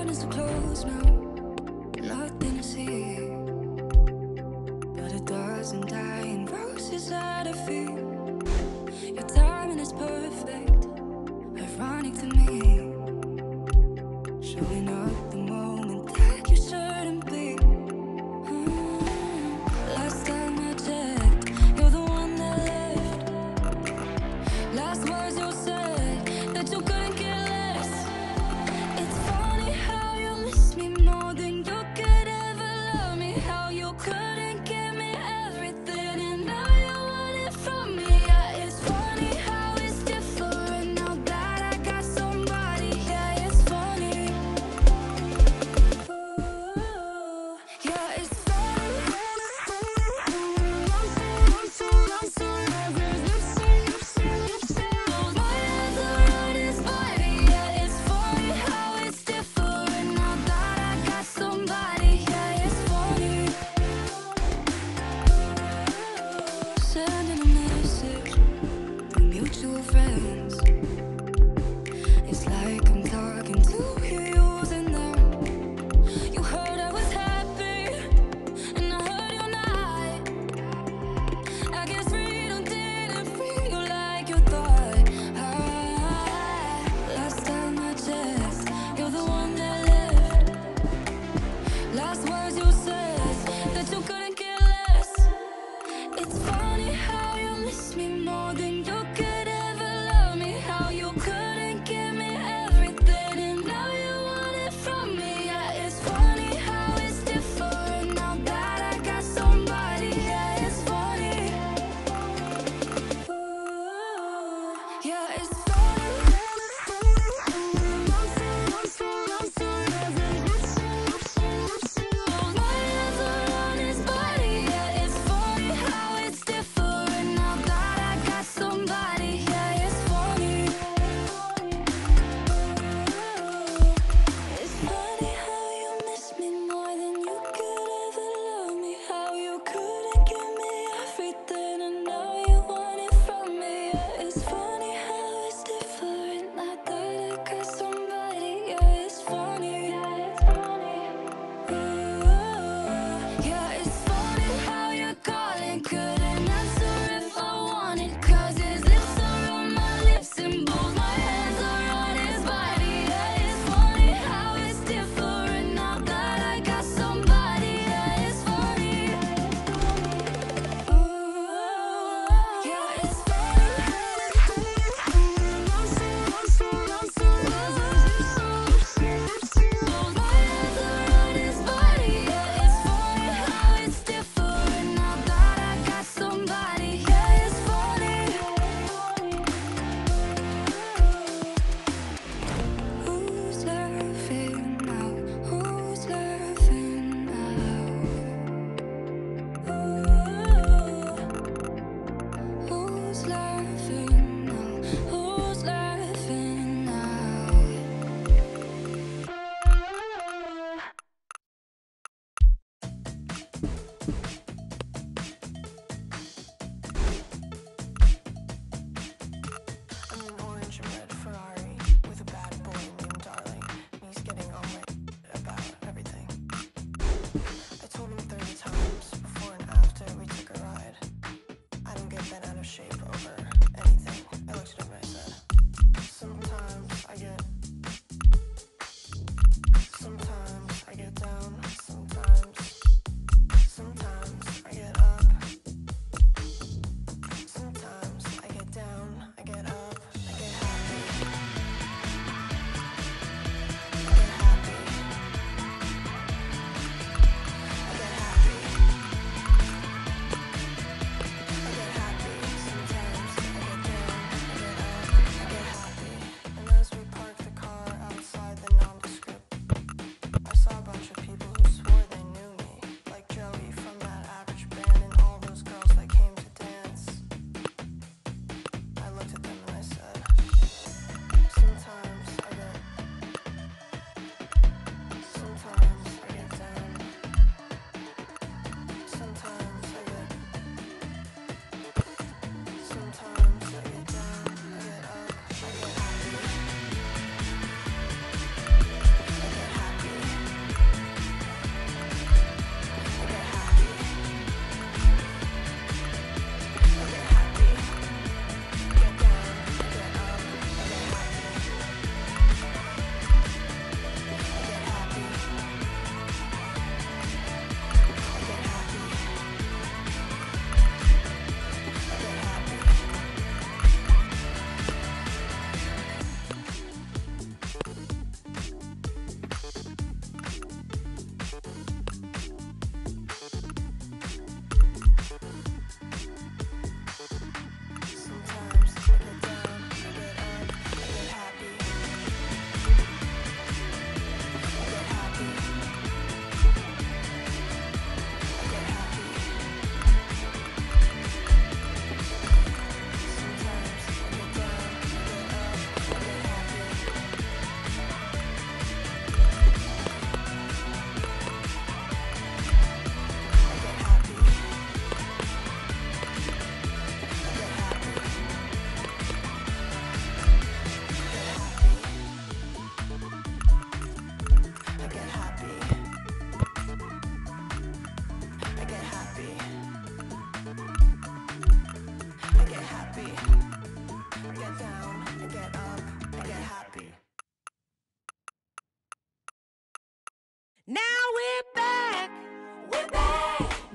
is so close now, nothing to see, but it doesn't die in roses at our feet. Your timing is perfect, ironic to me, showing up the moment that you shouldn't be. Last time I checked, you're the one that left. Last words you said, that you couldn't care less. It's funny how you miss me more than you could ever love me. How you couldn't give me everything and now you want it from me. Yeah, it's funny how it's different now that I got somebody. Yeah, it's funny. Ooh, yeah, it's sending a message to mutual friends. It's like I'm talking to you using them. You heard I was happy, and I heard you're not. I guess freedom didn't feel like you thought. Last time I checked, you're the one that left. Last words you said, that you couldn't care less. It's funny how you miss me more than you could ever love me. How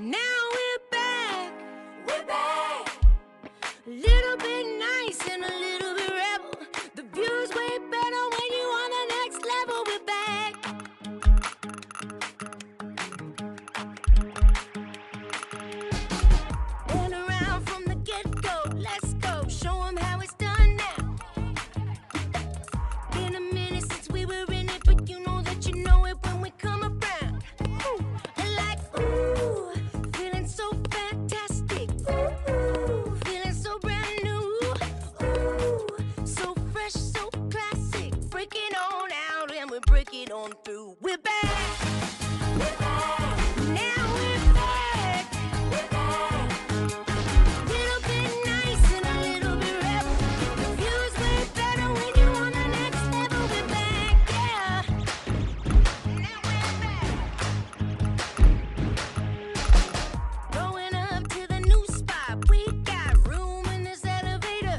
Now we're back. We're back. A little bit nice and a little bit rebel. The view's way better when you on the next level. We're back. Been around from the get-go. Let's go. Show 'em how it's done now. Been a minute since we were in it, but you know that you know it when we come around. Ooh, like, ooh, feeling so fantastic. Ooh, feeling so brand new. Ooh, so fresh, so classic. Breaking on out and we're breaking on through. We're back. We're back. Now we're back. We're back. Little bit nice and a little bit rebel. The view's way better when you on the next level. We're back, yeah. Now we're back. Going up to the new spot. We got room in this elevator.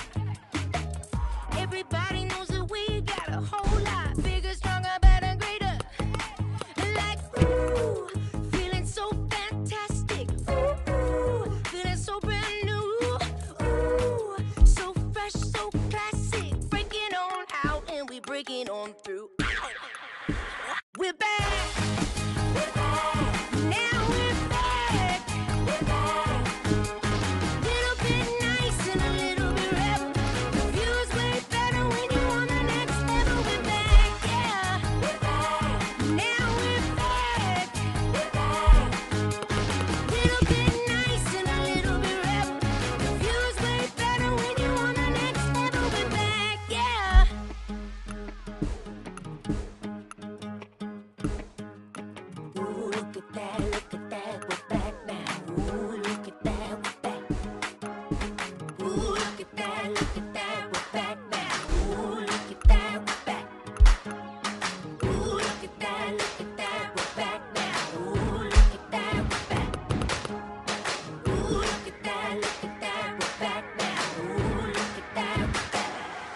Everybody knows that we got a whole lot bigger, stronger, better, greater. Like, ooh, feeling so fantastic. Ooh, feeling so brand new. Ooh, so fresh, so classic. Breaking on out and we breaking on through. We're back. We're back. Now we're back. We're back. Little bit nice and a little bit rebel. The view's way better when you on the next level. We're back, yeah. We're back. Now we're back. We're back. Little bit nice and a little bit rebel. The view's way better when you on the next level. We're back, yeah. Ooh, look at that, we're back now. Ooh, look at that, we're back. Ooh, look at that, we're back now. Ooh, look at that, we're back. Ooh, look at that, we're back now. Ooh, look at that, we're back. Ooh, look at that, we're back now. Ooh, look at that, we're back.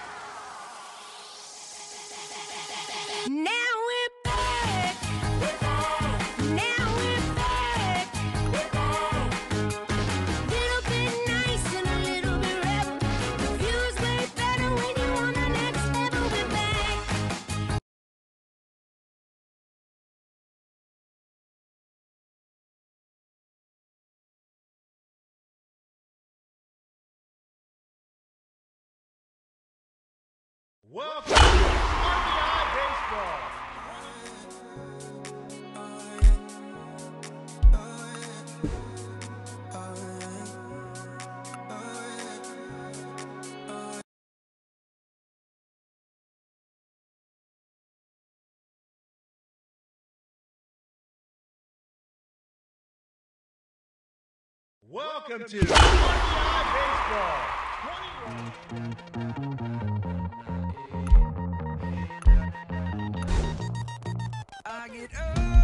Now we're back. We're back. Now we're back. We're back. Little bit nice and a little bit rebel. The view's way better when you on the next level. We're back. Welcome to RBI Baseball. Welcome to RBI Baseball. 21. I get up.